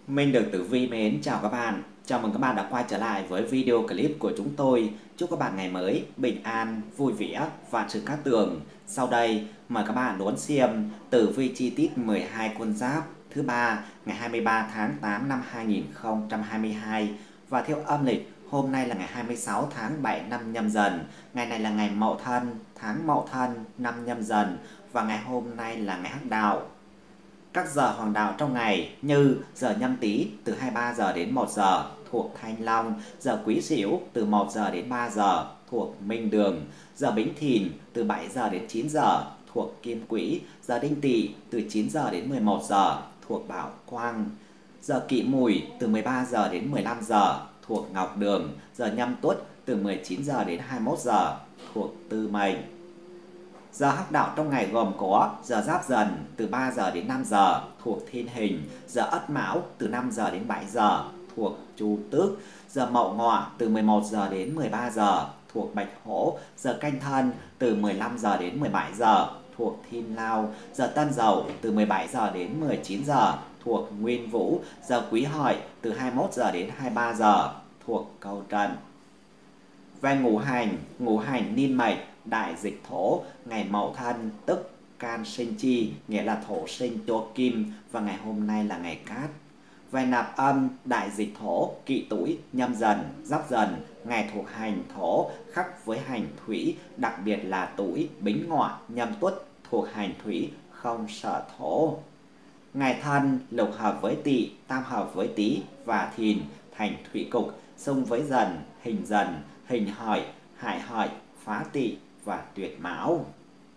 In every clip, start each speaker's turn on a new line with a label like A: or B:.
A: Mình được Tử Vi mến chào các bạn. Chào mừng các bạn đã quay trở lại với video clip của chúng tôi. Chúc các bạn ngày mới bình an, vui vẻ và sự cát tường. Sau đây, mời các bạn đón xem Tử Vi chi tiết 12 con giáp thứ ba ngày 23 tháng 8 năm 2022 và theo âm lịch hôm nay là ngày 26 tháng 7 năm Nhâm Dần. Ngày này là ngày Mậu Thân, tháng Mậu Thân năm Nhâm Dần và ngày hôm nay là ngày Hắc Đạo. Các giờ hoàng đạo trong ngày như giờ Nhâm Tý từ 23 giờ đến 1 giờ thuộc Thanh Long, giờ Quý Sửu từ 1 giờ đến 3 giờ thuộc Minh Đường, giờ Bính Thìn từ 7 giờ đến 9 giờ thuộc Kim Quỹ, giờ Đinh Tỵ từ 9 giờ đến 11 giờ thuộc Bảo Quang, giờ Kỷ Mùi từ 13 giờ đến 15 giờ thuộc Ngọc Đường, giờ Nhâm Tuất từ 19 giờ đến 21 giờ thuộc Tư Mệnh. Giờ hắc đạo trong ngày gồm có giờ Giáp Dần từ 3 giờ đến 5 giờ thuộc Thiên Hình, giờ Ất Mão từ 5 giờ đến 7 giờ thuộc Chu Tước, giờ Mậu Ngọ từ 11 giờ đến 13 giờ thuộc Bạch Hổ, giờ Canh Thân từ 15 giờ đến 17 giờ thuộc Thiên Lao, giờ Tân Dậu từ 17 giờ đến 19 giờ thuộc Nguyên Vũ, giờ Quý Hợi từ 21 giờ đến 23 giờ thuộc Cậu Trần. Về ngũ hành niên mệnh đại dịch thổ, ngày Mậu Thân tức can sinh chi, nghĩa là thổ sinh cho kim và ngày hôm nay là ngày cát. Về nạp âm đại dịch thổ, Kỷ Tuổi, Nhâm Dần, Giáp Dần, ngày thuộc hành thổ khắc với hành thủy, đặc biệt là tuổi Bính Ngọ, Nhâm Tuất thuộc hành thủy không sợ thổ. Ngày Thân lục hợp với Tỵ, tam hợp với Tý và Thìn thành thủy cục, xung với Dần, hình Hợi, hại Hợi, phá Tỵ và tuyệt Mão.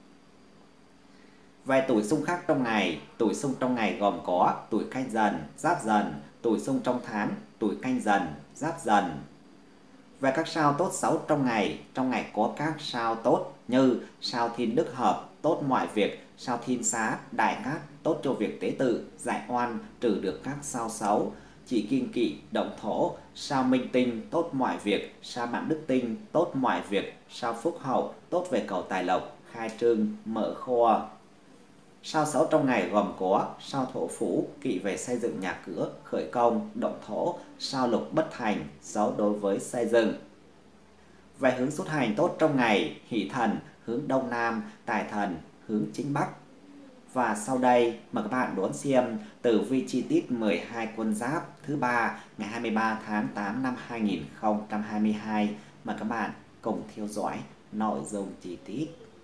A: Về tuổi xung khắc trong ngày, tuổi xung trong ngày gồm có tuổi Canh Dần, Giáp Dần, tuổi xung trong tháng, tuổi Canh Dần, Giáp Dần. Về các sao tốt xấu trong ngày có các sao tốt như sao Thiên Đức Hợp, tốt mọi việc, sao Thiên Xá, Đại Cát, tốt cho việc tế tự, giải oan, trừ được các sao xấu, chỉ Kiên Kỵ, động thổ, sao Minh Tinh, tốt mọi việc, sao Mạng Đức Tinh, tốt mọi việc, sao Phúc Hậu, tốt về cầu tài lộc, khai trương, mở kho. Sao xấu trong ngày gồm có sao Thổ Phủ, kỵ về xây dựng nhà cửa, khởi công, động thổ, sao Lục Bất Thành, xấu đối với xây dựng. Về hướng xuất hành tốt trong ngày, Hỷ Thần hướng Đông Nam, Tài Thần hướng Chính Bắc. Và sau đây mời các bạn đón xem tử vi chi tiết 12 con giáp thứ ba ngày 23 tháng 8 năm 2022. Mời các bạn cùng theo dõi nội dung chi tiết.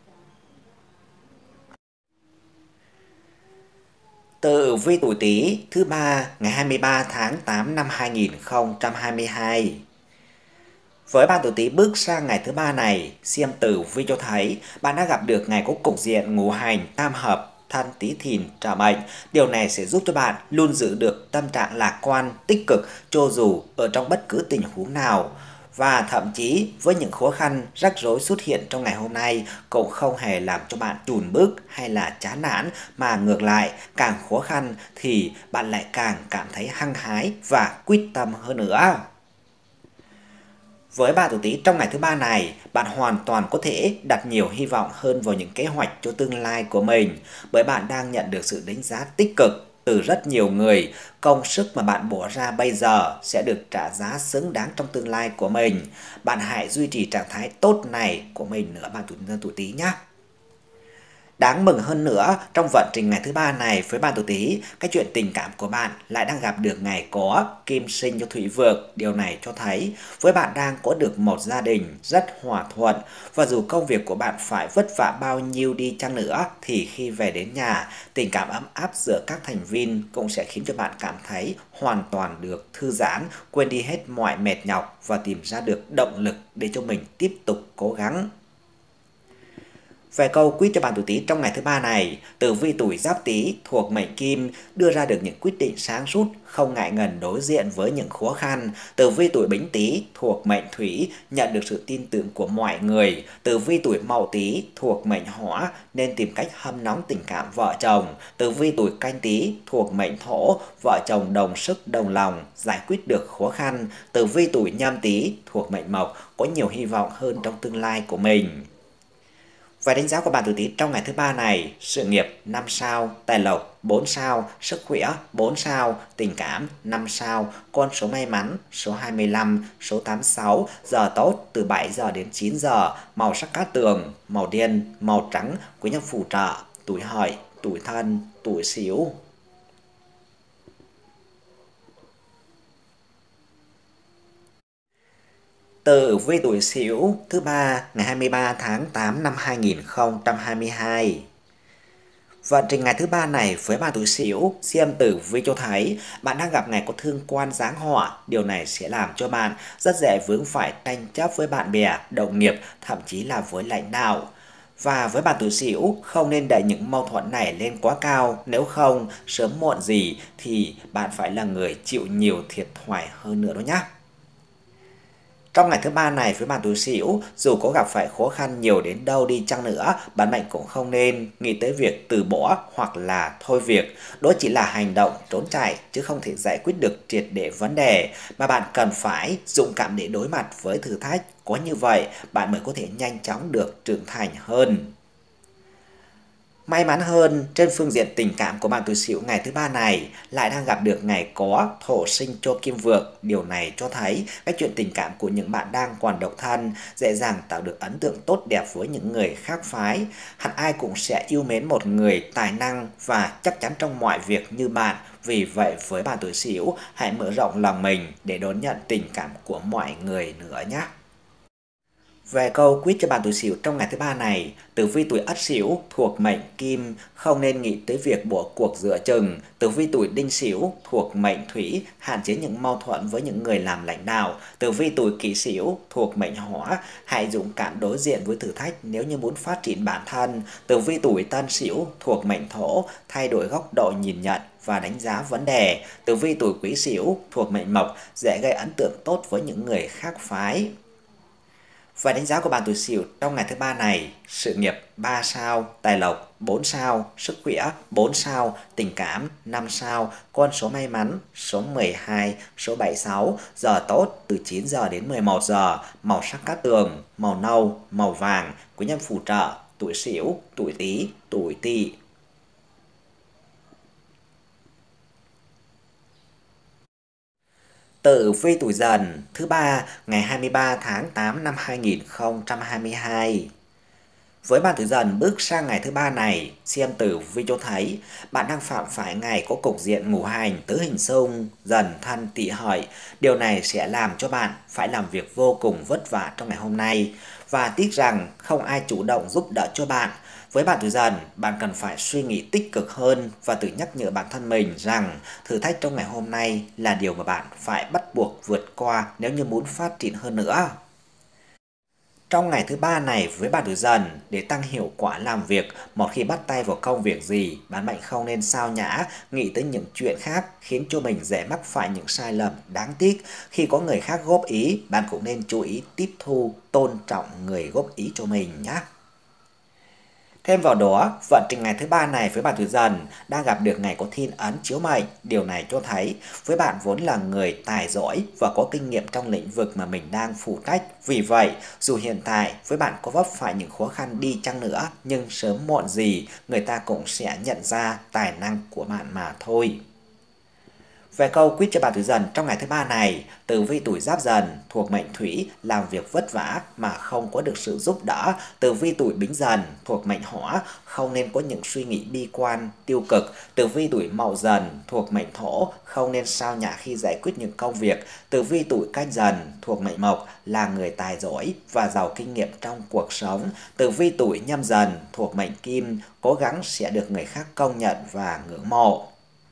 A: Tử vi tuổi Tý thứ ba ngày 23 tháng 8 năm 2022. Với bạn tuổi Tý bước sang ngày thứ ba này, xem tử vi cho thấy bạn đã gặp được ngày có cục diện ngũ hành tam hợp Thân Tý Thìn trợ mệnh. Điều này sẽ giúp cho bạn luôn giữ được tâm trạng lạc quan, tích cực cho dù ở trong bất cứ tình huống nào. Và thậm chí với những khó khăn, rắc rối xuất hiện trong ngày hôm nay cũng không hề làm cho bạn chùn bước hay là chán nản, mà ngược lại, càng khó khăn thì bạn lại càng cảm thấy hăng hái và quyết tâm hơn nữa. Với bạn tuổi Tý trong ngày thứ ba này, bạn hoàn toàn có thể đặt nhiều hy vọng hơn vào những kế hoạch cho tương lai của mình, bởi bạn đang nhận được sự đánh giá tích cực từ rất nhiều người. Công sức mà bạn bỏ ra bây giờ sẽ được trả giá xứng đáng trong tương lai của mình. Bạn hãy duy trì trạng thái tốt này của mình nữa bạn tuổi Tý nhé. Đáng mừng hơn nữa, trong vận trình ngày thứ ba này với bạn tuổi Tý, cái chuyện tình cảm của bạn lại đang gặp được ngày có kim sinh cho thủy vượng. Điều này cho thấy với bạn đang có được một gia đình rất hòa thuận, và dù công việc của bạn phải vất vả bao nhiêu đi chăng nữa thì khi về đến nhà, tình cảm ấm áp giữa các thành viên cũng sẽ khiến cho bạn cảm thấy hoàn toàn được thư giãn, quên đi hết mọi mệt nhọc và tìm ra được động lực để cho mình tiếp tục cố gắng. Về câu quyết cho bạn tuổi Tý trong ngày thứ ba này, tử vi tuổi Giáp Tý thuộc mệnh Kim đưa ra được những quyết định sáng suốt, không ngại ngần đối diện với những khó khăn. Tử vi tuổi Bính Tý thuộc mệnh Thủy nhận được sự tin tưởng của mọi người. Tử vi tuổi Mậu Tý thuộc mệnh Hỏa nên tìm cách hâm nóng tình cảm vợ chồng. Tử vi tuổi Canh Tý thuộc mệnh Thổ, vợ chồng đồng sức đồng lòng giải quyết được khó khăn. Tử vi tuổi Nhâm Tý thuộc mệnh Mộc có nhiều hy vọng hơn trong tương lai của mình. Và đánh giá của bạn tuổi Tý trong ngày thứ ba này: sự nghiệp 5 sao, tài lộc 4 sao, sức khỏe 4 sao, tình cảm 5 sao, con số may mắn số 25, số 86, giờ tốt từ 7 giờ đến 9 giờ, màu sắc cát tường, màu đen, màu trắng, quý nhân phù trợ, tuổi Hợi, tuổi Thân, tuổi Sửu. Tử vi tuổi Sửu thứ ba ngày 23 tháng 8 năm 2022. Vận trình ngày thứ ba này với bạn tuổi Sửu, xem tử vi cho thấy bạn đang gặp ngày có thương quan giáng họa. Điều này sẽ làm cho bạn rất dễ vướng phải tranh chấp với bạn bè, đồng nghiệp, thậm chí là với lãnh đạo. Và với bạn tuổi Sửu, không nên đẩy những mâu thuẫn này lên quá cao, nếu không sớm muộn gì thì bạn phải là người chịu nhiều thiệt thòi hơn nữa đó nhé. Trong ngày thứ ba này với bạn tuổi Sửu, dù có gặp phải khó khăn nhiều đến đâu đi chăng nữa, bạn mệnh cũng không nên nghĩ tới việc từ bỏ hoặc là thôi việc. Đó chỉ là hành động trốn chạy chứ không thể giải quyết được triệt để vấn đề, mà bạn cần phải dũng cảm để đối mặt với thử thách. Có như vậy, bạn mới có thể nhanh chóng được trưởng thành hơn. May mắn hơn, trên phương diện tình cảm của bạn tuổi Sửu ngày thứ ba này lại đang gặp được ngày có thổ sinh cho kim vượng. Điều này cho thấy cái chuyện tình cảm của những bạn đang còn độc thân dễ dàng tạo được ấn tượng tốt đẹp với những người khác phái. Hẳn ai cũng sẽ yêu mến một người tài năng và chắc chắn trong mọi việc như bạn. Vì vậy với bạn tuổi Sửu, hãy mở rộng lòng mình để đón nhận tình cảm của mọi người nữa nhé. Về câu quyết cho bạn tuổi Sửu trong ngày thứ ba này: tử vi tuổi Ất Sửu thuộc mệnh Kim, không nên nghĩ tới việc bỏ cuộc giữa chừng. Tử vi tuổi Đinh Sửu thuộc mệnh Thủy, hạn chế những mâu thuẫn với những người làm lãnh đạo. Tử vi tuổi Kỷ Sửu thuộc mệnh Hỏa, hãy dũng cảm đối diện với thử thách nếu như muốn phát triển bản thân. Tử vi tuổi Tân Sửu thuộc mệnh Thổ, thay đổi góc độ nhìn nhận và đánh giá vấn đề. Tử vi tuổi Quý Sửu thuộc mệnh Mộc, dễ gây ấn tượng tốt với những người khác phái. Và đánh giá của bạn tuổi Sửu trong ngày thứ ba này: sự nghiệp 3 sao, tài lộc 4 sao, sức khỏe 4 sao, tình cảm 5 sao, con số may mắn số 12, số 76, giờ tốt từ 9 giờ đến 11 giờ, màu sắc cát tường, màu nâu, màu vàng, quý nhân phù trợ, tuổi Sửu, tuổi Tý, tuổi Tỵ. Tử vi tuổi Dần thứ ba ngày 23 tháng 8 năm 2022. Với bạn tuổi Dần bước sang ngày thứ ba này, xem tử vi cho thấy bạn đang phạm phải ngày có cục diện ngũ hành tứ hình xung, Dần, Thân, Tỵ, Hợi. Điều này sẽ làm cho bạn phải làm việc vô cùng vất vả trong ngày hôm nay, và tiếc rằng không ai chủ động giúp đỡ cho bạn. Với bạn tuổi Dần, bạn cần phải suy nghĩ tích cực hơn và tự nhắc nhở bản thân mình rằng thử thách trong ngày hôm nay là điều mà bạn phải bắt buộc vượt qua nếu như muốn phát triển hơn nữa. Trong ngày thứ ba này với bạn tuổi Dần, để tăng hiệu quả làm việc, một khi bắt tay vào công việc gì, bạn mệnh không nên sao nhãng, nghĩ tới những chuyện khác khiến cho mình dễ mắc phải những sai lầm đáng tiếc. Khi có người khác góp ý, bạn cũng nên chú ý tiếp thu, tôn trọng người góp ý cho mình nhé. Thêm vào đó, vận trình ngày thứ ba này với bạn tuổi Dần đang gặp được ngày có thiên ấn chiếu mệnh. Điều này cho thấy với bạn vốn là người tài giỏi và có kinh nghiệm trong lĩnh vực mà mình đang phụ trách. Vì vậy, dù hiện tại với bạn có vấp phải những khó khăn đi chăng nữa, nhưng sớm muộn gì người ta cũng sẽ nhận ra tài năng của bạn mà thôi. Về câu quyết cho bạn tuổi Dần trong ngày thứ ba này: tử vi tuổi Giáp Dần thuộc mệnh Thủy, làm việc vất vả mà không có được sự giúp đỡ. Tử vi tuổi Bính Dần thuộc mệnh Hỏa, không nên có những suy nghĩ bi quan, tiêu cực. Tử vi tuổi Mậu Dần thuộc mệnh Thổ, không nên sao nhãng khi giải quyết những công việc. Tử vi tuổi Canh Dần thuộc mệnh Mộc, là người tài giỏi và giàu kinh nghiệm trong cuộc sống. Tử vi tuổi Nhâm Dần thuộc mệnh Kim, cố gắng sẽ được người khác công nhận và ngưỡng mộ.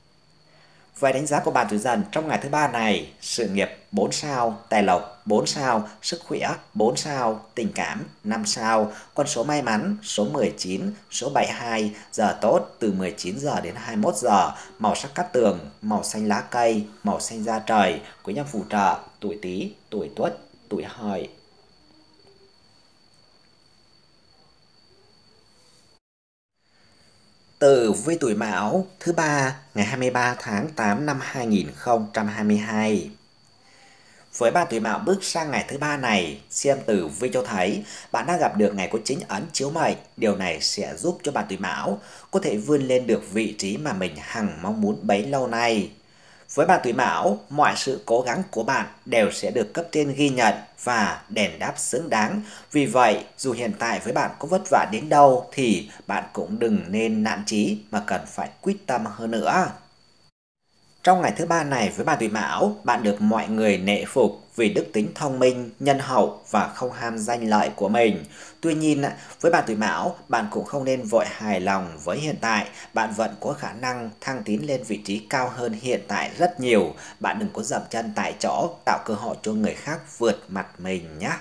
A: Về đánh giá của bạn tuổi Dần trong ngày thứ ba này: sự nghiệp 4 sao, tài lộc 4 sao, sức khỏe 4 sao, tình cảm 5 sao, con số may mắn số 19, số 72, giờ tốt từ 19 giờ đến 21 giờ, màu sắc cát tường, màu xanh lá cây, màu xanh da trời, quý nhân phù trợ, tuổi Tý, tuổi Tuất, tuổi Hợi. Tử vi tuổi Mão thứ ba ngày 23 tháng 8 năm 2022. Với bạn tuổi Mão bước sang ngày thứ ba này, xem tử vi cho thấy bạn đang gặp được ngày có chính ấn chiếu mệnh. Điều này sẽ giúp cho bạn tuổi Mão có thể vươn lên được vị trí mà mình hằng mong muốn bấy lâu nay. Với bạn tuổi Mão, mọi sự cố gắng của bạn đều sẽ được cấp trên ghi nhận và đền đáp xứng đáng. Vì vậy, dù hiện tại với bạn có vất vả đến đâu thì bạn cũng đừng nên nản chí mà cần phải quyết tâm hơn nữa. Trong ngày thứ ba này với bạn tuổi Mão, bạn được mọi người nể phục vì đức tính thông minh, nhân hậu và không ham danh lợi của mình. Tuy nhiên, với bạn tuổi Mão, bạn cũng không nên vội hài lòng với hiện tại, bạn vẫn có khả năng thăng tiến lên vị trí cao hơn hiện tại rất nhiều. Bạn đừng có dậm chân tại chỗ, tạo cơ hội cho người khác vượt mặt mình nhé.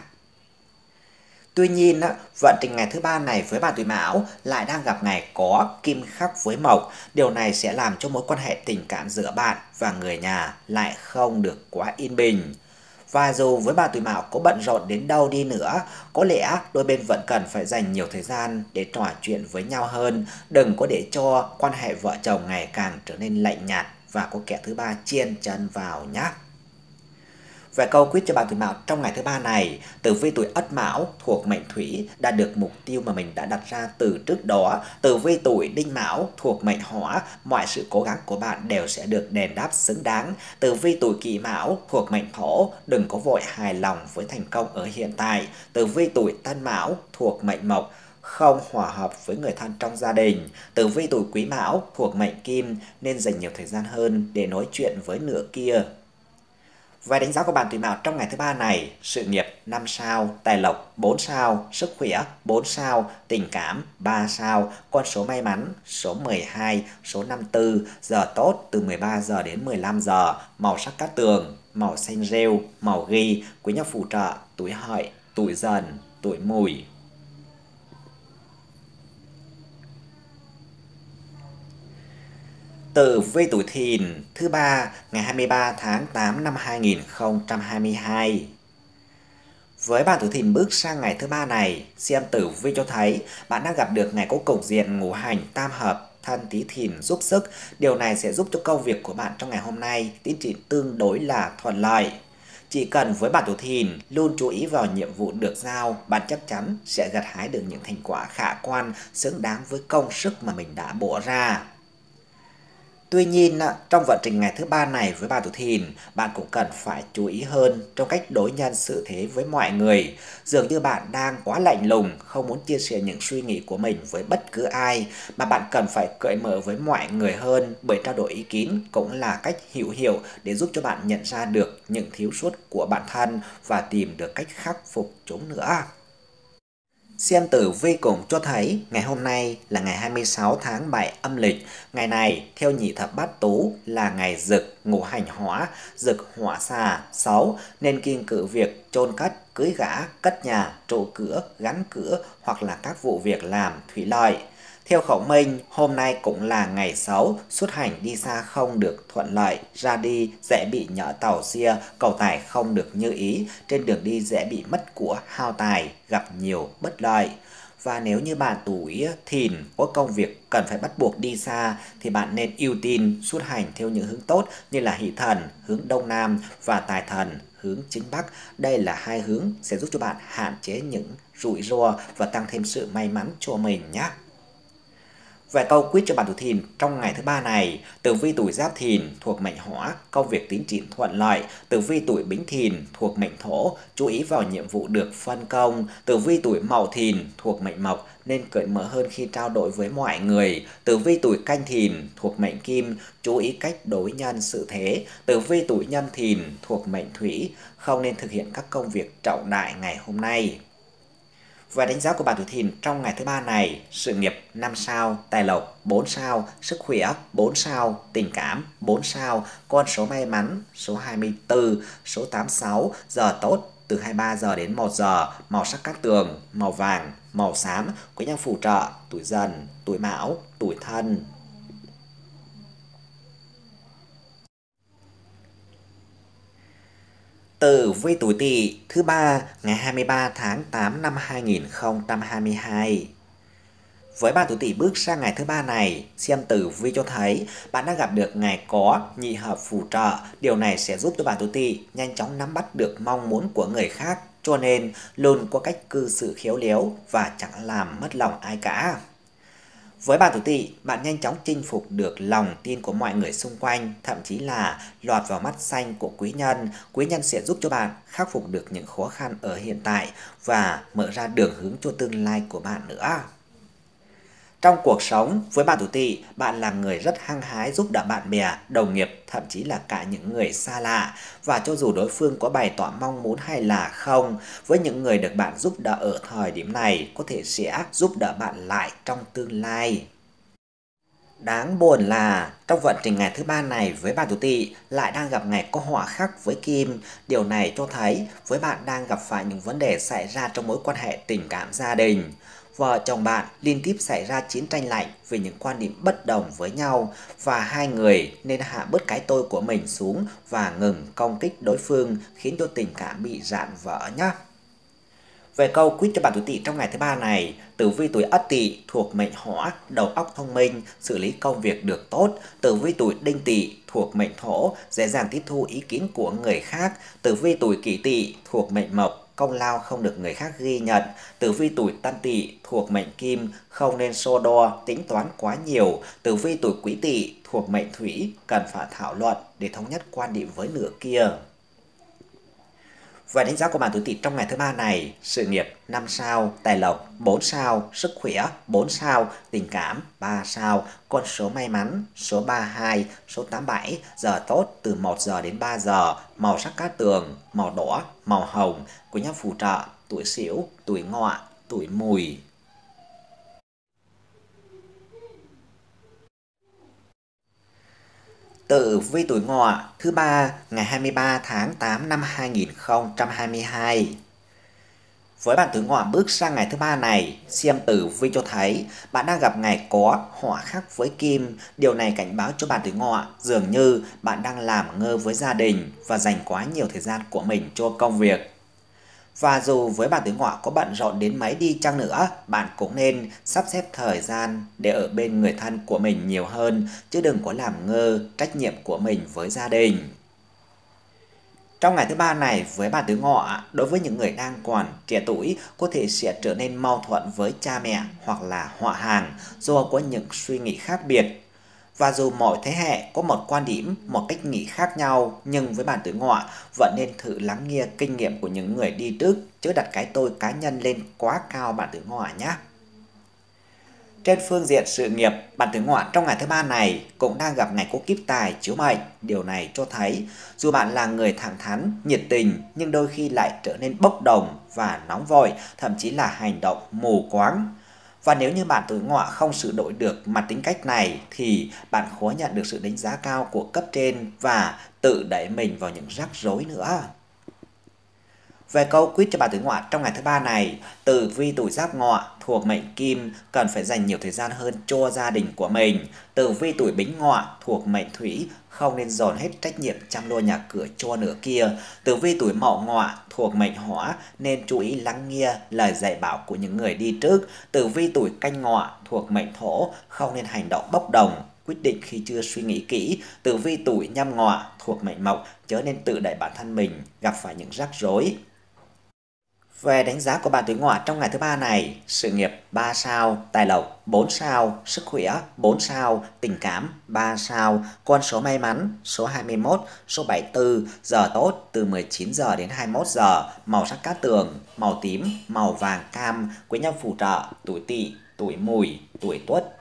A: Tuy nhiên, vận trình ngày thứ ba này với bạn tuổi Mão lại đang gặp ngày có kim khắc với mộc. Điều này sẽ làm cho mối quan hệ tình cảm giữa bạn và người nhà lại không được quá yên bình. Và dù với bạn tuổi Mão có bận rộn đến đâu đi nữa, có lẽ đôi bên vẫn cần phải dành nhiều thời gian để trò chuyện với nhau hơn. Đừng có để cho quan hệ vợ chồng ngày càng trở nên lạnh nhạt và có kẻ thứ ba chen chân vào nhé. Về câu quyết cho bạn tuổi Mão trong ngày thứ ba này, tử vi tuổi Ất Mão thuộc mệnh Thủy đạt được mục tiêu mà mình đã đặt ra từ trước đó. Tử vi tuổi Đinh Mão thuộc mệnh Hỏa, mọi sự cố gắng của bạn đều sẽ được đền đáp xứng đáng. Tử vi tuổi Kỷ Mão thuộc mệnh Thổ, đừng có vội hài lòng với thành công ở hiện tại. Tử vi tuổi Tân Mão thuộc mệnh Mộc, không hòa hợp với người thân trong gia đình. Tử vi tuổi Quý Mão thuộc mệnh Kim, nên dành nhiều thời gian hơn để nói chuyện với nửa kia. Và đánh giá của bạn tuổi Mão trong ngày thứ ba này: sự nghiệp 5 sao, tài lộc 4 sao, sức khỏe 4 sao, tình cảm 3 sao, con số may mắn số 12, số 54, giờ tốt từ 13 giờ đến 15 giờ, màu sắc cát tường, màu xanh rêu, màu ghi, quý nhân phù trợ, tuổi Hợi, tuổi Dần, tuổi Mùi. Tử vi tuổi Thìn thứ ba ngày 23 tháng 8 năm 2022. Với bạn tuổi Thìn bước sang ngày thứ ba này, xem tử vi cho thấy bạn đang gặp được ngày có cục diện ngũ hành tam hợp thân Tý Thìn giúp sức. Điều này sẽ giúp cho công việc của bạn trong ngày hôm nay tiến triển tương đối là thuận lợi. Chỉ cần với bạn tuổi Thìn luôn chú ý vào nhiệm vụ được giao, bạn chắc chắn sẽ gặt hái được những thành quả khả quan xứng đáng với công sức mà mình đã bỏ ra. Tuy nhiên, trong vận trình ngày thứ ba này với bạn tuổi Thìn, bạn cũng cần phải chú ý hơn trong cách đối nhân xử thế với mọi người. Dường như bạn đang quá lạnh lùng, không muốn chia sẻ những suy nghĩ của mình với bất cứ ai, mà bạn cần phải cởi mở với mọi người hơn, bởi trao đổi ý kiến cũng là cách hữu hiệu để giúp cho bạn nhận ra được những thiếu sót của bản thân và tìm được cách khắc phục chúng nữa. Xem tử vi cũng cho thấy ngày hôm nay là ngày 26 tháng 7 âm lịch. Ngày này theo nhị thập bát tú là ngày dực ngũ hành hỏa, dực hỏa xà xấu, nên kiêng cữ việc chôn cất, cưới gả, cất nhà, trụ cửa, gắn cửa hoặc là các vụ việc làm thủy lợi. Theo khẩu minh, hôm nay cũng là ngày xấu, xuất hành đi xa không được thuận lợi, ra đi dễ bị nhỡ tàu xia, cầu tài không được như ý, trên đường đi dễ bị mất của, hao tài, gặp nhiều bất lợi. Và nếu như bạn tuổi Thìn có công việc cần phải bắt buộc đi xa thì bạn nên ưu tiên xuất hành theo những hướng tốt như là Hỷ Thần hướng Đông Nam và Tài Thần hướng Chính Bắc. Đây là hai hướng sẽ giúp cho bạn hạn chế những rủi ro và tăng thêm sự may mắn cho mình nhé. Về câu quyết cho bạn tuổi Thìn trong ngày thứ ba này: tử vi tuổi Giáp Thìn thuộc mệnh Hỏa, công việc tiến triển thuận lợi. Tử vi tuổi Bính Thìn thuộc mệnh Thổ, chú ý vào nhiệm vụ được phân công. Tử vi tuổi Mậu Thìn thuộc mệnh Mộc, nên cởi mở hơn khi trao đổi với mọi người. Tử vi tuổi Canh Thìn thuộc mệnh Kim, chú ý cách đối nhân xử thế. Tử vi tuổi Nhâm Thìn thuộc mệnh Thủy, không nên thực hiện các công việc trọng đại ngày hôm nay. Và đánh giá của bạn tuổi Thìn trong ngày thứ ba này: sự nghiệp 5 sao, tài lộc 4 sao, sức khỏe 4 sao, tình cảm 4 sao, con số may mắn số 24, số 86, giờ tốt từ 23 giờ đến 1 giờ, màu sắc cát tường, màu vàng, màu xám, quý nhân phù trợ, tuổi Dần, tuổi Mão, tuổi Thân. Tử vi tuổi Tỵ thứ ba ngày 23 tháng 8 năm 2022. Với bạn tuổi Tỵ bước sang ngày thứ ba này, xem tử vi cho thấy bạn đang gặp được ngày có nhị hợp phù trợ. Điều này sẽ giúp cho bạn tuổi Tỵ nhanh chóng nắm bắt được mong muốn của người khác, cho nên luôn có cách cư xử khéo léo và chẳng làm mất lòng ai cả. Với bạn tuổi Tỵ, bạn nhanh chóng chinh phục được lòng tin của mọi người xung quanh, thậm chí là lọt vào mắt xanh của quý nhân. Quý nhân sẽ giúp cho bạn khắc phục được những khó khăn ở hiện tại và mở ra đường hướng cho tương lai của bạn nữa. Trong cuộc sống, với bạn tuổi Tỵ, bạn là người rất hăng hái giúp đỡ bạn bè, đồng nghiệp, thậm chí là cả những người xa lạ. Và cho dù đối phương có bày tỏ mong muốn hay là không, với những người được bạn giúp đỡ ở thời điểm này có thể sẽ giúp đỡ bạn lại trong tương lai. Đáng buồn là trong vận trình ngày thứ ba này với bạn tuổi Tỵ lại đang gặp ngày có họa khắc với Kim. Điều này cho thấy với bạn đang gặp phải những vấn đề xảy ra trong mối quan hệ tình cảm gia đình. Vợ chồng bạn liên tiếp xảy ra chiến tranh lạnh vì những quan điểm bất đồng với nhau và hai người nên hạ bớt cái tôi của mình xuống và ngừng công kích đối phương khiến cho tình cảm bị rạn vỡ nhé. Về câu quyết cho bạn tuổi Tỵ trong ngày thứ ba này, tử vi tuổi Ất Tỵ thuộc mệnh Hỏa, đầu óc thông minh, xử lý công việc được tốt. Tử vi tuổi Đinh Tỵ thuộc mệnh Thổ, dễ dàng tiếp thu ý kiến của người khác. Tử vi tuổi Kỷ Tỵ thuộc mệnh Mộc, công lao không được người khác ghi nhận. Tử vi tuổi Tân Tỵ thuộc mệnh Kim, không nên so đo, tính toán quá nhiều. Tử vi tuổi Quý Tỵ thuộc mệnh Thủy, cần phải thảo luận để thống nhất quan điểm với nửa kia. Và đánh giá của bạn tuổi Tỵ trong ngày thứ ba này: sự nghiệp 5 sao, tài lộc 4 sao, sức khỏe 4 sao, tình cảm 3 sao, con số may mắn số 32, số 87, giờ tốt từ 1 giờ đến 3 giờ, màu sắc cát tường, màu đỏ, màu hồng, quý nhân phù trợ, tuổi Sửu, tuổi Ngọ, tuổi Mùi. Tử vi tuổi Ngọ thứ ba ngày 23 tháng 8 năm 2022. Với bạn tuổi Ngọ bước sang ngày thứ ba này, xem tử vi cho thấy bạn đang gặp ngày có họa khắc với Kim. Điều này cảnh báo cho bạn tuổi Ngọ dường như bạn đang làm ngơ với gia đình và dành quá nhiều thời gian của mình cho công việc. Và dù với bạn tuổi Ngọ có bận rộn đến mấy đi chăng nữa, bạn cũng nên sắp xếp thời gian để ở bên người thân của mình nhiều hơn, chứ đừng có làm ngơ trách nhiệm của mình với gia đình. Trong ngày thứ ba này với bạn tuổi Ngọ, đối với những người đang còn trẻ tuổi, có thể sẽ trở nên mâu thuẫn với cha mẹ hoặc là họ hàng do có những suy nghĩ khác biệt. Và dù mỗi thế hệ có một quan điểm, một cách nghĩ khác nhau, nhưng với bạn tuổi Ngọ vẫn nên thử lắng nghe kinh nghiệm của những người đi trước, chứ đặt cái tôi cá nhân lên quá cao bạn tuổi Ngọ nhé. Trên phương diện sự nghiệp, bạn tuổi Ngọ trong ngày thứ ba này cũng đang gặp ngày có kiếp tài chiếu mệnh. Điều này cho thấy dù bạn là người thẳng thắn, nhiệt tình nhưng đôi khi lại trở nên bốc đồng và nóng vội, thậm chí là hành động mù quáng. Và nếu như bạn tuổi Ngọ không sửa đổi được mặt tính cách này thì bạn khó nhận được sự đánh giá cao của cấp trên và tự đẩy mình vào những rắc rối nữa. Về câu quyết cho bạn tuổi Ngọ trong ngày thứ ba này, tử vi tuổi Giáp Ngọ thuộc mệnh Kim, cần phải dành nhiều thời gian hơn cho gia đình của mình. Tử vi tuổi Bính Ngọ thuộc mệnh Thủy, không nên dồn hết trách nhiệm chăm lo nhà cửa cho nửa kia. Tử vi tuổi Mậu Ngọ thuộc mệnh Hỏa, nên chú ý lắng nghe lời dạy bảo của những người đi trước. Tử vi tuổi Canh Ngọ thuộc mệnh Thổ, không nên hành động bốc đồng, quyết định khi chưa suy nghĩ kỹ. Tử vi tuổi Nhâm Ngọ thuộc mệnh Mộc, chớ nên tự đẩy bản thân mình gặp phải những rắc rối. Về đánh giá của bạn tuổi Ngọ trong ngày thứ ba này: sự nghiệp 3 sao, tài lộc 4 sao, sức khỏe 4 sao, tình cảm 3 sao, con số may mắn số 21, số 74, giờ tốt từ 19 giờ đến 21 giờ, màu sắc cát tường, màu tím, màu vàng cam, quý nhân phù trợ, tuổi Tỵ, tuổi Mùi, tuổi Tuất.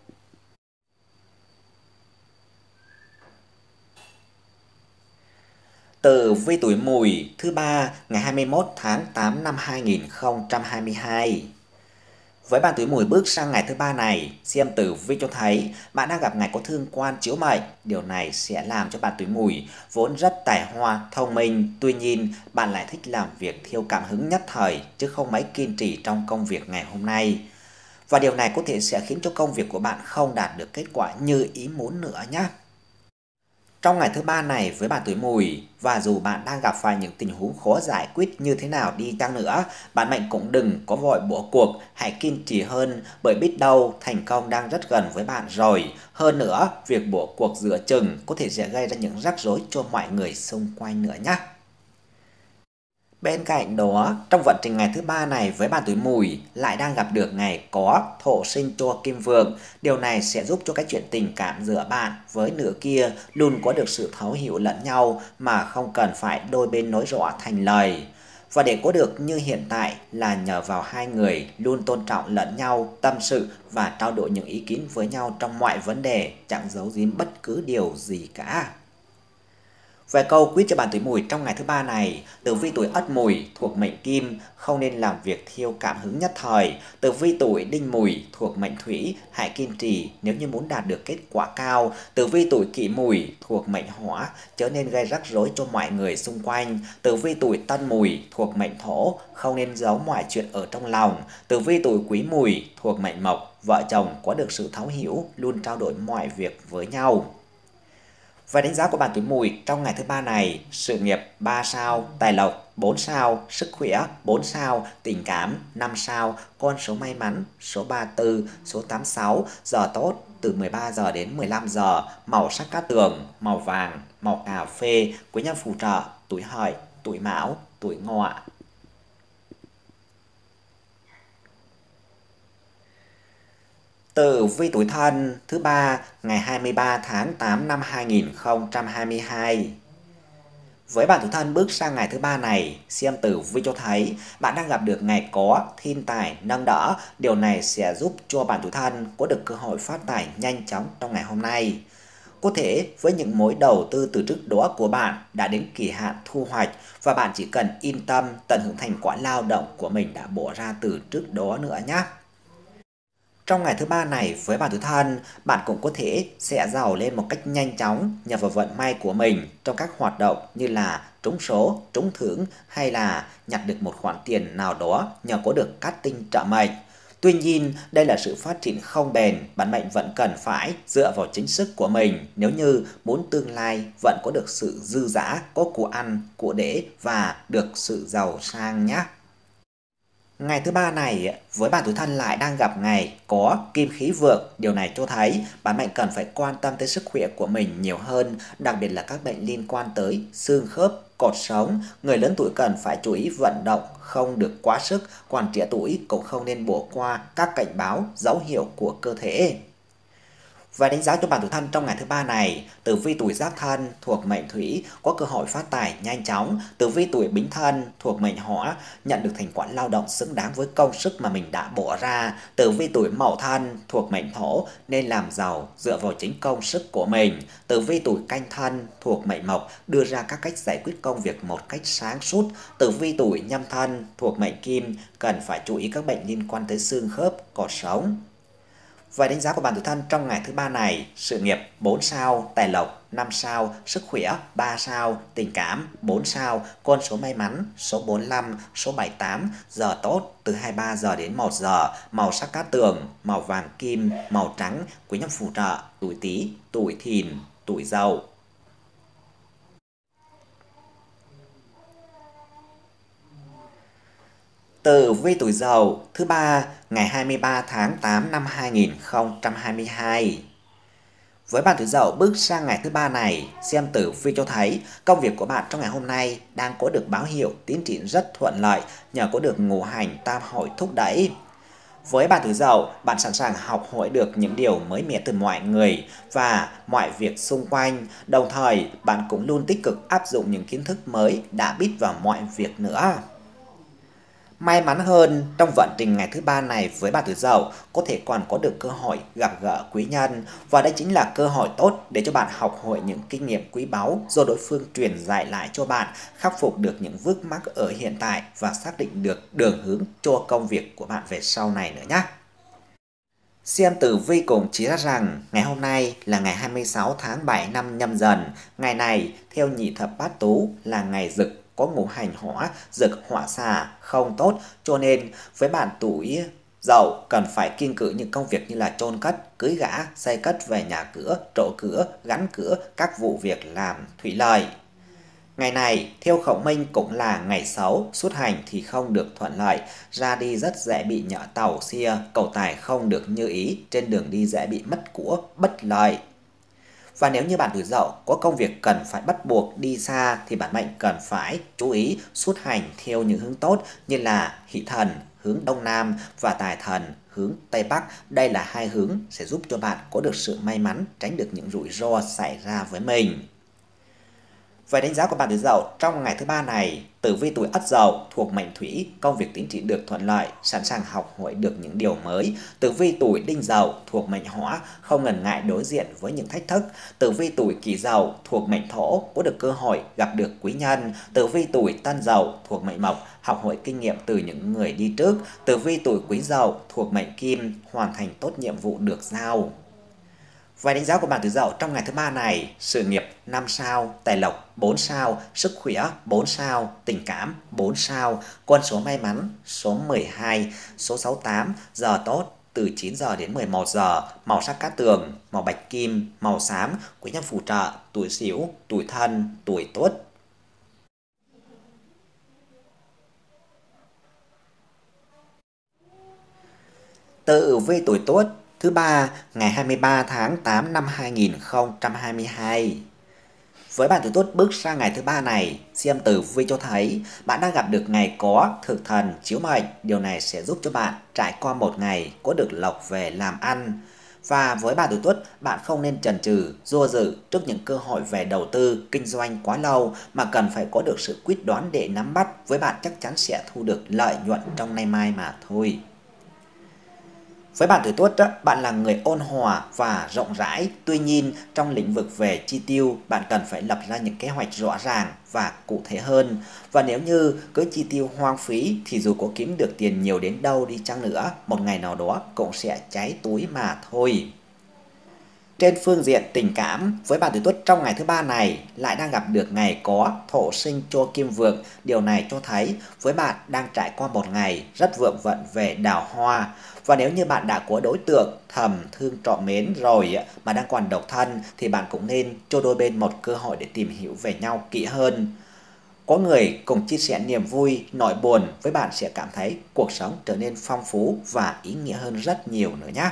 A: Tử vi tuổi Mùi thứ ba ngày 21 tháng 8 năm 2022. Với bạn tuổi Mùi bước sang ngày thứ ba này, xem tử vi cho thấy bạn đang gặp ngày có thương quan chiếu mệnh. Điều này sẽ làm cho bạn tuổi Mùi vốn rất tài hoa, thông minh. Tuy nhiên, bạn lại thích làm việc theo cảm hứng nhất thời, chứ không mấy kiên trì trong công việc ngày hôm nay. Và điều này có thể sẽ khiến cho công việc của bạn không đạt được kết quả như ý muốn nữa nhé. Trong ngày thứ ba này với bạn tuổi Mùi, và dù bạn đang gặp phải những tình huống khó giải quyết như thế nào đi chăng nữa, bạn mệnh cũng đừng có vội bỏ cuộc, hãy kiên trì hơn, bởi biết đâu thành công đang rất gần với bạn rồi. Hơn nữa, việc bỏ cuộc giữa chừng có thể sẽ gây ra những rắc rối cho mọi người xung quanh nữa nhé. Bên cạnh đó, trong vận trình ngày thứ ba này với bạn tuổi Mùi lại đang gặp được ngày có thổ sinh cho Kim Vượng. Điều này sẽ giúp cho cái chuyện tình cảm giữa bạn với nửa kia luôn có được sự thấu hiểu lẫn nhau mà không cần phải đôi bên nói rõ thành lời. Và để có được như hiện tại là nhờ vào hai người luôn tôn trọng lẫn nhau, tâm sự và trao đổi những ý kiến với nhau trong mọi vấn đề, chẳng giấu giếm bất cứ điều gì cả. Về câu quyết cho bạn tuổi Mùi trong ngày thứ ba này, tử vi tuổi Ất Mùi thuộc mệnh Kim không nên làm việc theo cảm hứng nhất thời. Tử vi tuổi Đinh Mùi thuộc mệnh Thủy hãy kiên trì nếu như muốn đạt được kết quả cao. Tử vi tuổi Kỷ Mùi thuộc mệnh Hỏa trở nên gây rắc rối cho mọi người xung quanh. Tử vi tuổi Tân Mùi thuộc mệnh Thổ không nên giấu mọi chuyện ở trong lòng. Tử vi tuổi Quý Mùi thuộc mệnh Mộc, vợ chồng có được sự thấu hiểu, luôn trao đổi mọi việc với nhau. Và đánh giá của bạn tuổi Mùi trong ngày thứ ba này: sự nghiệp 3 sao, tài lộc 4 sao, sức khỏe 4 sao, tình cảm 5 sao, con số may mắn số 34, số 86, giờ tốt từ 13 giờ đến 15 giờ, màu sắc cát tường, màu vàng, màu cà phê, quý nhân phù trợ tuổi Hợi, tuổi Mão, tuổi Ngọ. Tử vi tuổi Thân thứ ba ngày 23 tháng 8 năm 2022. Với bạn tuổi Thân bước sang ngày thứ ba này, xem tử vi cho thấy bạn đang gặp được ngày có thiên tài nâng đỡ. Điều này sẽ giúp cho bạn tuổi Thân có được cơ hội phát tài nhanh chóng trong ngày hôm nay. Có thể với những mối đầu tư từ trước đó của bạn đã đến kỳ hạn thu hoạch và bạn chỉ cần yên tâm tận hưởng thành quả lao động của mình đã bỏ ra từ trước đó nữa nhé. Trong ngày thứ ba này với bạn tuổi Thân, bạn cũng có thể sẽ giàu lên một cách nhanh chóng nhờ vào vận may của mình trong các hoạt động như là trúng số, trúng thưởng hay là nhặt được một khoản tiền nào đó nhờ có được cát tinh trợ mệnh. Tuy nhiên, đây là sự phát triển không bền, bản mệnh vẫn cần phải dựa vào chính sức của mình nếu như muốn tương lai vẫn có được sự dư dả, có của ăn, của để và được sự giàu sang nhé. Ngày thứ ba này với bạn tuổi Thân lại đang gặp ngày có kim khí vượng. Điều này cho thấy bạn mệnh cần phải quan tâm tới sức khỏe của mình nhiều hơn, đặc biệt là các bệnh liên quan tới xương khớp, cột sống. Người lớn tuổi cần phải chú ý vận động, không được quá sức, còn trẻ tuổi cũng không nên bỏ qua các cảnh báo, dấu hiệu của cơ thể. Và đánh giá cho bạn tuổi Thân trong ngày thứ ba này: tử vi tuổi Giáp Thân thuộc mệnh Thủy có cơ hội phát tài nhanh chóng. Tử vi tuổi Bính Thân thuộc mệnh Hỏa nhận được thành quả lao động xứng đáng với công sức mà mình đã bỏ ra. Tử vi tuổi Mậu Thân thuộc mệnh Thổ nên làm giàu dựa vào chính công sức của mình. Tử vi tuổi Canh Thân thuộc mệnh Mộc đưa ra các cách giải quyết công việc một cách sáng suốt. Tử vi tuổi Nhâm Thân thuộc mệnh Kim cần phải chú ý các bệnh liên quan tới xương khớp, cột sống. Và đánh giá của bạn tuổi Thân trong ngày thứ ba này: sự nghiệp 4 sao, tài lộc 5 sao, sức khỏe 3 sao, tình cảm 4 sao, con số may mắn số 45, số 78, giờ tốt từ 23 giờ đến 1 giờ, màu sắc cát tường, màu vàng kim, màu trắng, quý nhân phù trợ tuổi Tý, tuổi Thìn, tuổi Dậu. Tử vi tuổi Dậu thứ ba ngày 23 tháng 8 năm 2022. Với bạn tuổi Dậu bước sang ngày thứ ba này, xem tử vi cho thấy công việc của bạn trong ngày hôm nay đang có được báo hiệu tiến triển rất thuận lợi nhờ có được ngũ hành tam hội thúc đẩy. Với bạn tuổi Dậu, bạn sẵn sàng học hỏi được những điều mới mẻ từ mọi người và mọi việc xung quanh. Đồng thời, bạn cũng luôn tích cực áp dụng những kiến thức mới đã biết vào mọi việc nữa. May mắn hơn, trong vận trình ngày thứ ba này với bạn tuổi Dậu có thể còn có được cơ hội gặp gỡ quý nhân, và đây chính là cơ hội tốt để cho bạn học hỏi những kinh nghiệm quý báu do đối phương truyền dạy lại cho bạn, khắc phục được những vướng mắc ở hiện tại và xác định được đường hướng cho công việc của bạn về sau này nữa nhé. Xem tử vi cũng chỉ ra rằng ngày hôm nay là ngày 26 tháng 7 năm Nhâm Dần. Ngày này theo nhị thập bát tú là ngày Dực, có ngũ hành hỏa, Dực hỏa xà không tốt, cho nên với bạn tuổi Dậu cần phải kiêng cữ những công việc như là chôn cất, cưới gã, xây cất về nhà cửa, trổ cửa, gắn cửa, các vụ việc làm thủy lợi. Ngày này, theo khẩu minh cũng là ngày xấu, xuất hành thì không được thuận lợi, ra đi rất dễ bị nhỡ tàu xia, cầu tài không được như ý, trên đường đi dễ bị mất của, bất lợi. Và nếu như bạn tuổi Dậu có công việc cần phải bắt buộc đi xa thì bản mệnh cần phải chú ý xuất hành theo những hướng tốt như là Hỷ Thần hướng Đông Nam và Tài Thần hướng Tây Bắc. Đây là hai hướng sẽ giúp cho bạn có được sự may mắn, tránh được những rủi ro xảy ra với mình. Về đánh giá của bạn tuổi Dậu trong ngày thứ ba này, tử vi tuổi Ất Dậu thuộc mệnh Thủy, công việc tiến triển được thuận lợi, sẵn sàng học hỏi được những điều mới. Tử vi tuổi Đinh Dậu thuộc mệnh Hỏa, không ngần ngại đối diện với những thách thức. Tử vi tuổi Kỷ Dậu thuộc mệnh Thổ, có được cơ hội gặp được quý nhân. Tử vi tuổi Tân Dậu thuộc mệnh Mộc, học hỏi kinh nghiệm từ những người đi trước. Tử vi tuổi Quý Dậu thuộc mệnh Kim, hoàn thành tốt nhiệm vụ được giao. Vài đánh giá của bạn tuổi Dậu trong ngày thứ ba này: sự nghiệp 5 sao, tài lộc 4 sao, sức khỏe 4 sao, tình cảm 4 sao, con số may mắn số 12, số 68, giờ tốt từ 9 giờ đến 11 giờ, màu sắc cát tường, màu bạch kim, màu xám, quý nhân phù trợ, tuổi Sửu, tuổi Thân, tuổi Tuất. Tử vi tuổi Tuất thứ ba ngày 23 tháng 8 năm 2022. Với bạn tuổi Tuất bước sang ngày thứ ba này, xem tử vi cho thấy bạn đang gặp được ngày có thực thần chiếu mệnh. Điều này sẽ giúp cho bạn trải qua một ngày có được lộc về làm ăn. Và với bạn tuổi Tuất, bạn không nên chần chừ, do dự trước những cơ hội về đầu tư, kinh doanh quá lâu mà cần phải có được sự quyết đoán để nắm bắt. Với bạn chắc chắn sẽ thu được lợi nhuận trong nay mai mà thôi. Với bạn tuổi Tuất, bạn là người ôn hòa và rộng rãi. Tuy nhiên, trong lĩnh vực về chi tiêu, bạn cần phải lập ra những kế hoạch rõ ràng và cụ thể hơn. Và nếu như cứ chi tiêu hoang phí thì dù có kiếm được tiền nhiều đến đâu đi chăng nữa, một ngày nào đó cũng sẽ cháy túi mà thôi. Trên phương diện tình cảm, với bạn tuổi Tuất trong ngày thứ ba này lại đang gặp được ngày có thổ sinh cho kim vượng. Điều này cho thấy với bạn đang trải qua một ngày rất vượng vận về đào hoa. Và nếu như bạn đã có đối tượng thầm thương trọ mến rồi mà đang còn độc thân thì bạn cũng nên cho đôi bên một cơ hội để tìm hiểu về nhau kỹ hơn. Có người cùng chia sẻ niềm vui, nỗi buồn với bạn sẽ cảm thấy cuộc sống trở nên phong phú và ý nghĩa hơn rất nhiều nữa nhé.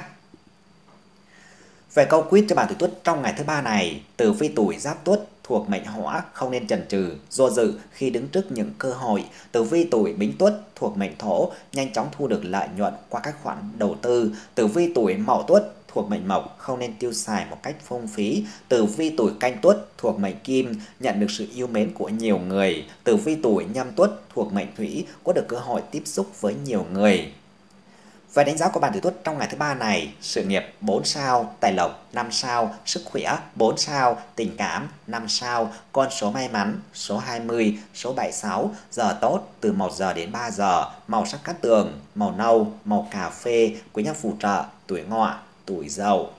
A: Về câu quyết cho bạn tuổi Tuất trong ngày thứ ba này, tử vi tuổi Giáp Tuất thuộc mệnh Hỏa, không nên chần chừ, do dự khi đứng trước những cơ hội. Tử vi tuổi Bính Tuất thuộc mệnh Thổ, nhanh chóng thu được lợi nhuận qua các khoản đầu tư. Tử vi tuổi Mậu Tuất thuộc mệnh Mộc, không nên tiêu xài một cách phung phí. Tử vi tuổi Canh Tuất thuộc mệnh Kim, nhận được sự yêu mến của nhiều người. Tử vi tuổi Nhâm Tuất thuộc mệnh Thủy, có được cơ hội tiếp xúc với nhiều người. Về đánh giá của bạn tuổi Tuất trong ngày thứ ba này: sự nghiệp 4 sao, tài lộc 5 sao, sức khỏe 4 sao, tình cảm 5 sao, con số may mắn số 20, số 76, giờ tốt từ 1 giờ đến 3 giờ, màu sắc cát tường, màu nâu, màu cà phê, quý nhân phù trợ, tuổi Ngọ, tuổi Dậu.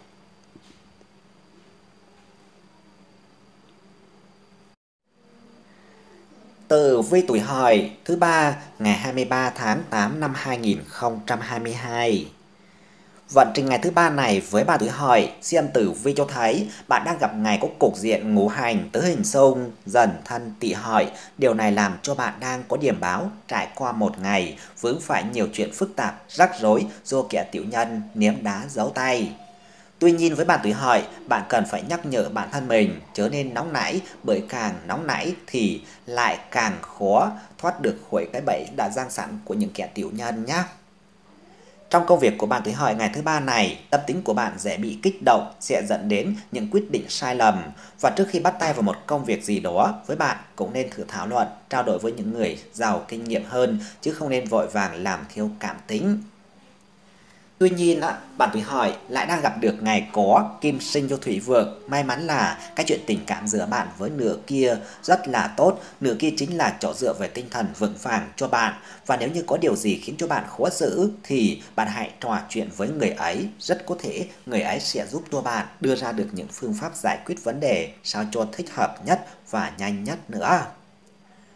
A: Tử vi tuổi Hợi thứ ba ngày 23 tháng 8 năm 2022. Vận trình ngày thứ ba này với bạn tuổi Hợi, xem tử vi cho thấy bạn đang gặp ngày có cục diện ngũ hành tứ hình xung Dần Thân Tỵ Hợi. Điều này làm cho bạn đang có điểm báo trải qua một ngày vướng phải nhiều chuyện phức tạp, rắc rối do kẻ tiểu nhân ném đá giấu tay. Tuy nhiên với bạn tuổi Hợi, bạn cần phải nhắc nhở bản thân mình chớ nên nóng nảy, bởi càng nóng nảy thì lại càng khó thoát được khỏi cái bẫy đã giăng sẵn của những kẻ tiểu nhân nhé. Trong công việc của bạn tuổi Hợi ngày thứ ba này, tâm tính của bạn dễ bị kích động, sẽ dẫn đến những quyết định sai lầm. Và trước khi bắt tay vào một công việc gì đó, với bạn cũng nên thử thảo luận, trao đổi với những người giàu kinh nghiệm hơn, chứ không nên vội vàng làm theo cảm tính. Tuy nhiên, bạn tuổi Hợi lại đang gặp được ngày có kim sinh cho thủy vượng. May mắn là cái chuyện tình cảm giữa bạn với nửa kia rất là tốt. Nửa kia chính là chỗ dựa về tinh thần vững vàng cho bạn. Và nếu như có điều gì khiến cho bạn khó xử thì bạn hãy trò chuyện với người ấy. Rất có thể người ấy sẽ giúp cho bạn đưa ra được những phương pháp giải quyết vấn đề sao cho thích hợp nhất và nhanh nhất nữa.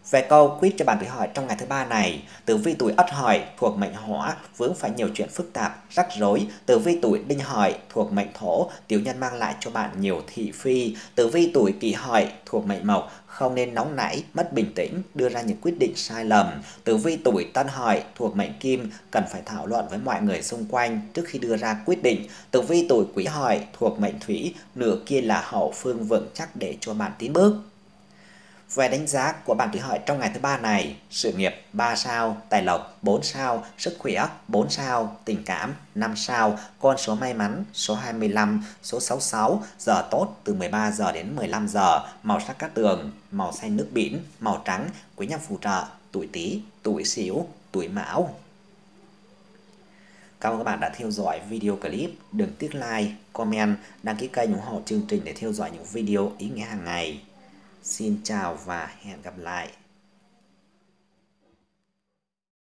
A: Về câu quiz cho bạn tuổi Hợi trong ngày thứ ba này, tử vi tuổi Ất Hợi thuộc mệnh Hỏa vướng phải nhiều chuyện phức tạp, rắc rối. Tử vi tuổi Đinh Hợi thuộc mệnh Thổ, tiểu nhân mang lại cho bạn nhiều thị phi. Tử vi tuổi Kỷ Hợi thuộc mệnh Mộc, không nên nóng nảy, mất bình tĩnh, đưa ra những quyết định sai lầm. Tử vi tuổi Tân Hợi thuộc mệnh Kim, cần phải thảo luận với mọi người xung quanh trước khi đưa ra quyết định. Tử vi tuổi Quý Hợi thuộc mệnh Thủy, nửa kia là hậu phương vững chắc để cho bạn tiến bước. Về đánh giá của bạn tuổi Hợi trong ngày thứ ba này, sự nghiệp 3 sao, tài lộc 4 sao, sức khỏe 4 sao, tình cảm 5 sao, con số may mắn số 25, số 66, giờ tốt từ 13 giờ đến 15 giờ, màu sắc cát tường, màu xanh nước biển, màu trắng, quý nhân phù trợ, tuổi Tý, tuổi Sửu, tuổi Mão. Cảm ơn các bạn đã theo dõi video clip. Đừng tiếc like, comment, đăng ký kênh ủng hộ chương trình để theo dõi những video ý nghĩa hàng ngày. Xin chào và hẹn gặp lại.